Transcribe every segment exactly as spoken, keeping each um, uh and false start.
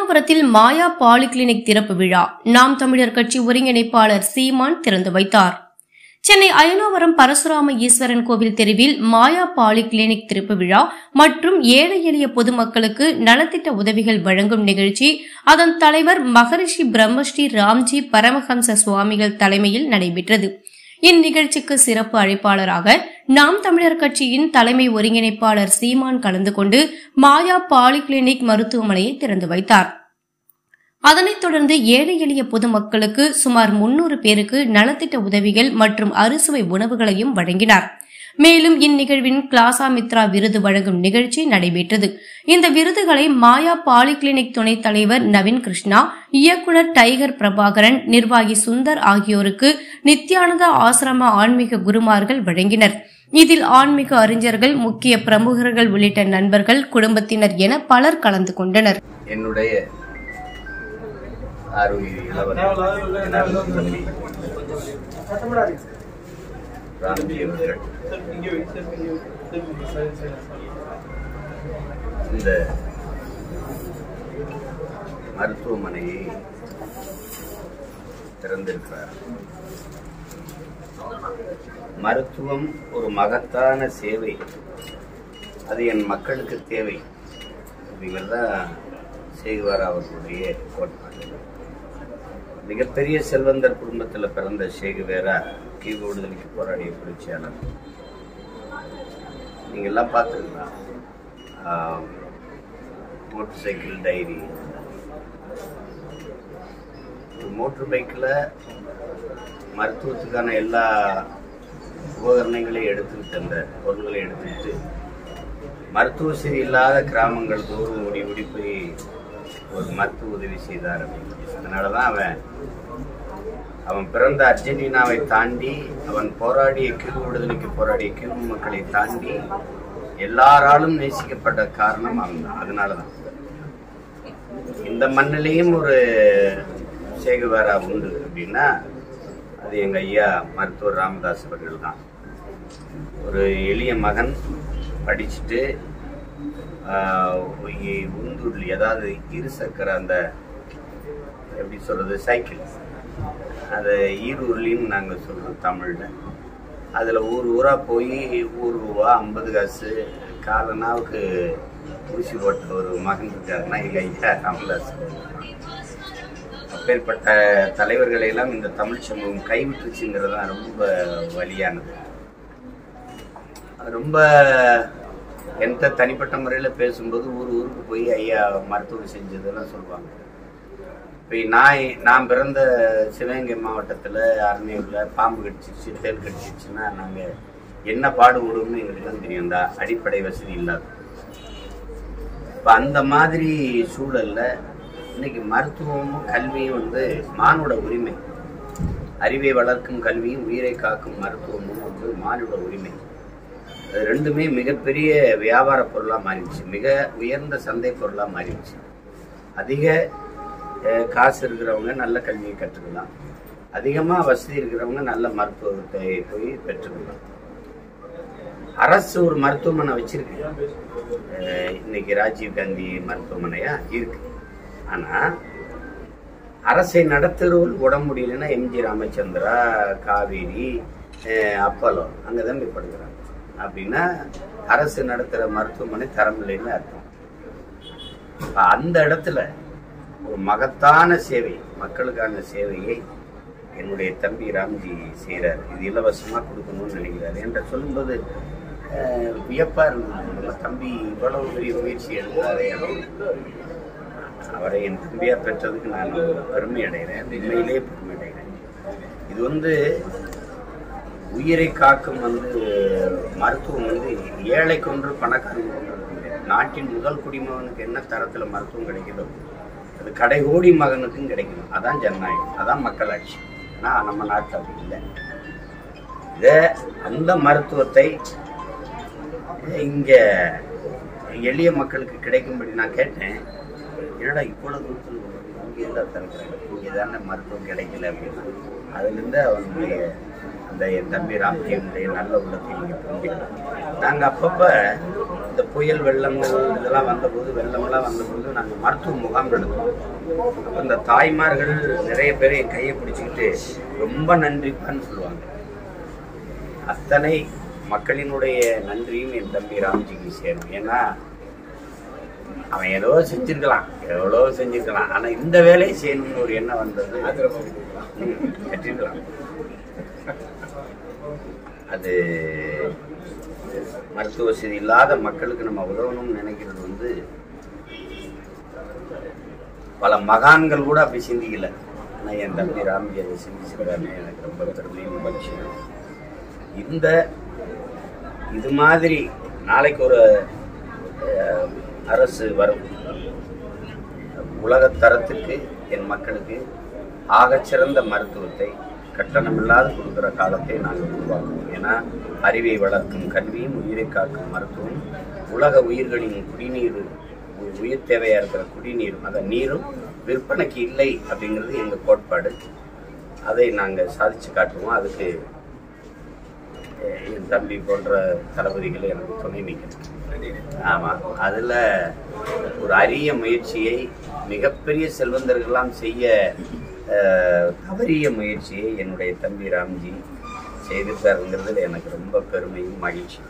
அயனாவரத்தில் மாயா polyclinic திறப்பு விழா நாம் தமிழர் கட்சி ஒருங்கிணைப்பாளர் சீமான் திறந்து வைத்தார். சென்னை அயனாவரம் பரசுராம ஈஸ்வரன் கோவில் தெருவில் மாயா பாலிகிளினிக் திறப்பு விழா மற்றும் ஏழை எளிய பொதுமக்களுக்கு நலத்திட்ட உதவிகள் வழங்கும் நிகழ்ச்சி அதன் தலைவர் மகரிஷி பிரம்மஸ்ரீ ராம்ஜி பரமஹம்ச சுவாமிகள் தலைமையில் நடைபெற்றது. இந்நிகழ்ச்சிக்கு சிறப்பு அழைப்பாளராக நாம் தமிழர் கட்சியின் தலைமை ஒருங்கிணைப்பாளர் சீமான் கலந்து கொண்டு மாயா பாலிகிளினிக் மருத்துவமனையை திறந்து வைத்தார். அதனைத் தொடர்ந்து ஏழை எளிய பொதுமக்களுக்கு சுமார் முன்னூறு பேருக்கு நலத்திட்ட உதவிகள் மற்றும் அறுசுவை உணவுகளையும் வழங்கினார். மேலும் இந்நிகழ்வின் கிளாசா மித்ரா விருது வழங்கும் நிகழ்ச்சி நடைபெற்றது. இந்த விருதுகளை மாயா பாலிகிளினிக் துணைத் தலைவர் நவீன் கிருஷ்ணா, இயக்குநர் டைகர் பிரபாகரன், நிர்வாகி சுந்தர் ஆகியோருக்கு நித்யானந்தா ஆசிரம ஆன்மீக குருமார்கள் வழங்கினர். இதில் ஆன்மீக அறிஞர்கள், முக்கிய பிரமுகர்கள் உள்ளிட்ட நண்பர்கள், குடும்பத்தினர் என பலர் கலந்து கொண்டனர். என்னுடைய இந்த மருத்துவமனையை திறந்திருக்கிறார். மருத்துவம் ஒரு மகத்தான சேவை, அது என் மக்களுக்கு தேவை அப்படிங்கிறதா சேகுவாரா அவர்களுடைய கோட்பாடு. மிகப்பெரிய செல்வந்தர் குடும்பத்தில் பிறந்த சேகுவேரா தீவு விடுதலைக்கு போராடிய புரட்சியாளர். நீங்க எல்லாம் பார்த்துருக்கலாம். மோட்டர் சைக்கிள் டைரி, மோட்டர் பைக்கில் மருத்துவத்துக்கான எல்லா உபகரணங்களையும் எடுத்துக்கிட்டு, அந்த பொருள்களை எடுத்துக்கிட்டு மருத்துவ வசதி இல்லாத கிராமங்கள் தோறும் ஓடி ஓடி போய் ஒரு மருத்துவ உதவி செய்தார். அதனாலதான் அவன் அவன் பிறந்த அர்ஜென்டினாவை தாண்டி, அவன் போராடிய கியூபா விடுதலைக்கு போராடிய கியூபா மக்களை தாண்டி எல்லாராலும் நேசிக்கப்பட்ட காரணம் அவன் தான். அதனாலதான் இந்த மண்ணிலையும் ஒரு சேகுவேரா உண்டு அப்படின்னா அது எங்க ஐயா மருத்துவர் ராமதாஸ் அவர்கள் தான். ஒரு எளிய மகன் படிச்சுட்டு உந்துருளி, அதாவது இரு சக்கர, அந்த எப்படி சொல்றது, சைக்கிள், அதை ஈருருளின்னு நாங்கள் சொல்றோம் தமிழ்ல. அதில் ஊர் ஊரா போய் ஊர் ரூபா ஐம்பது காசு காலனாவுக்கு ஊசி போட்ட ஒரு மகன் இருக்காருன்னா எங்கள் ஐயா ராமதாஸ். அப்பேற்பட்ட தலைவர்களை எல்லாம் இந்த தமிழ் சமூகம் கைவிட்டுச்சுங்கிறது தான் ரொம்ப வலியானது. ரொம்ப எந்த தனிப்பட்ட முறையில் பேசும்போது ஊர் ஊருக்கு போய் ஐயா மருத்துவம் செஞ்சதெல்லாம் சொல்லுவாங்க. இப்போ நான் நான் பிறந்த சிவகங்கை மாவட்டத்தில் அரணியூரில் பாம்பு கடிச்சிருச்சு, தேல் கடிச்சிருச்சுன்னா நாங்கள் என்ன பாடுபடுவோம்னு எங்களுக்குலாம் தெரியும். அந்த அடிப்படை வசதி இல்லாத. இப்போ அந்த மாதிரி சூழலில் இன்னைக்கு மருத்துவமும் கல்வியும் வந்து மானுட உரிமை. அறிவை வளர்க்கும் கல்வியும் உயிரை காக்கும் மருத்துவமும் வந்து மானுட உரிமை. அது ரெண்டுமே மிகப்பெரிய வியாபார பொருளாக மாறிடுச்சு, மிக உயர்ந்த சந்தை பொருளாக மாறிடுச்சு. அதிக காசு இருக்கிறவங்க நல்ல கல்வியை கற்றுக்கலாம், அதிகமாக வசதி இருக்கிறவங்க நல்ல மருத்துவத்தை போய் பெற்றுக்கலாம். அரசு ஒரு மருத்துவமனை வச்சிருக்கு, இன்னைக்கு ராஜீவ் காந்தி மருத்துவமனையா இருக்கு. ஆனா அரசை நடத்துறவர்கள் உடம்பு முடியலன்னா எம்ஜி ராமச்சந்திரா, காவேரி, அப்பலோ அங்கதான் போய் படுக்கிறாங்க. அப்படின்னா அரசு நடத்துற மருத்துவமனை தரமில்லைன்னு அர்த்தம். அந்த இடத்துல ஒரு மகத்தான சேவை, மக்களுக்கான சேவையை என்னுடைய தம்பி ராம்ஜி செய்கிறார். இது இலவசமாக கொடுக்கணும்னு நினைக்கிறாரு என்ற சொல்லும்போது வியப்பா இருந்தது. நம்ம தம்பி இவ்வளவு பெரிய முயற்சி எடுக்கிறாரே அப்படின்னு. அவரை என் தம்பியா பெற்றதுக்கு நான் பெருமை அடைகிறேன், உண்மையிலேயே பெருமை அடைகிறேன். இது வந்து உயிரை காக்கும் வந்து மருத்துவம் வந்து ஏழைக்கு ஒன்று பணக்காரங்க ஒன்று இருக்கு. நாட்டின் முதல் குடிமகனுக்கு என்ன தரத்துல மருத்துவம் கிடைக்குதோ அது கடைகோடி மகனுக்கும் கிடைக்கணும். அதான் ஜனநாயகம், அதான் மக்களாட்சி. ஆனா நம்ம நாட்டில் அப்படி இல்லை. இத அந்த மருத்துவத்தை இங்க எளிய மக்களுக்கு கிடைக்கும்படி நான் கேட்டேன். என்னடா இவ்வளவு தூரத்தில் இங்கே எல்லாம் தருக்கிறாங்க, இங்கே தானே மருத்துவம் கிடைக்கல அப்படின்னா அதுலேருந்து அவனுடைய அந்த என் தம்பி ராம்ஜியுடைய நல்ல உள்ளத்தை நீங்கள் புரிஞ்சுக்கலாம். நாங்கள் அப்பப்போ இந்த இந்த புயல் வெள்ளங்கள் இதெல்லாம் வந்தபோது வெள்ளமெல்லாம் வந்தபோது நாங்கள் மருத்துவ முகாம் நடத்துவோம். அப்போ இந்த தாய்மார்கள் நிறைய பேர் என் கையை பிடிச்சிக்கிட்டு ரொம்ப நன்றிப்பான்னு சொல்லுவாங்க. அத்தனை மக்களினுடைய நன்றியும் என் தம்பி ராம்ஜிக்கு சேரும். ஏன்னா அவன் ஏதோ செஞ்சிருக்கலாம், எவ்வளோ செஞ்சிருக்கலாம், ஆனால் இந்த வேலையை செய்யணும்னு ஒரு எண்ணம் வந்தது கட்டிருக்கலாம். அது மருத்துவ வசதி இல்லாத மக்களுக்கு நம்ம உதவணும்னு நினைக்கிறது வந்து பல மகான்கள் கூட அப்படி சிந்திக்கல. ஆனால் என் தம்பி ராம்ஜி அதை சிந்திச்சுக்கிறானே எனக்கு ரொம்ப பெருமையும் மகிழ்ச்சி. இந்த இது மாதிரி நாளைக்கு ஒரு அரசு வரும், உலக தரத்துக்கு என் மக்களுக்கு ஆகச்சிறந்த மருத்துவத்தை கட்டணமில்லாது கொடுக்குற காலத்தை நாங்கள் உருவாக்குவோம். ஏன்னா அறிவை வளர்க்கும் கல்வியும் உயிரை காக்கும் மருத்துவம் உலக உயிர்களின் குடிநீர் உயிர் தேவையாக இருக்கிற குடிநீரும் அந்த நீரும் விற்பனைக்கு இல்லை அப்படிங்கிறது எங்கள் கோட்பாடு. அதை நாங்கள் சாதித்து காட்டுவோம். அதுக்கு என் தம்பி போன்ற தளபதிகள் எனக்கு துணை நிற்கணும். ஆமாம், அதில் ஒரு அரிய முயற்சியை மிகப்பெரிய செல்வந்தர்கள்லாம் செய்ய தவறிய முயற்சியை என்னுடைய தம்பி ராம்ஜி செய்திருக்காருங்கிறதுல எனக்கு ரொம்ப பெருமையும் மகிழ்ச்சி.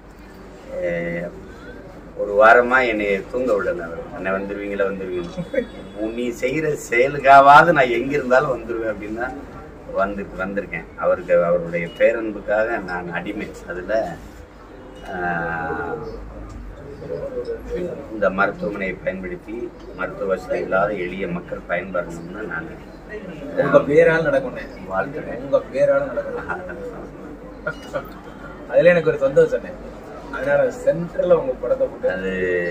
ஒரு வாரமாக என்னை தூங்க விடலை. அவர் என்னை வந்துடுவீங்களா வந்துடுவீங்க நீ செய்கிற செயலுக்காவது நான் எங்கே இருந்தாலும் வந்துடுவேன் அப்படின்னா வந்து வந்திருக்கேன். அவருக்கு அவருடைய பேரன்புக்காக நான் அடிமை. அதில் இந்த மருத்துவமனையை பயன்படுத்தி மருத்துவ வசதி இல்லாத எளிய மக்கள் பயன்பெறணும்னு நான் உங்க பேரால் நடக்கும் வாழ்த்துறேன். உங்க பேரால் நடக்கும். அதுல எனக்கு ஒரு சந்தோஷம் சொன்னேன். அதனால சென்டர்ல உங்க படத்தை போட்டு அது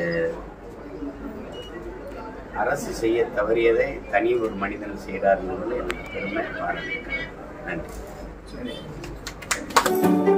அரசு செய்ய தவறியதை தனி ஒரு மனிதன் செய்கிறார் என்பதில் எனக்கு பெருமை பாராட்டு. நன்றி.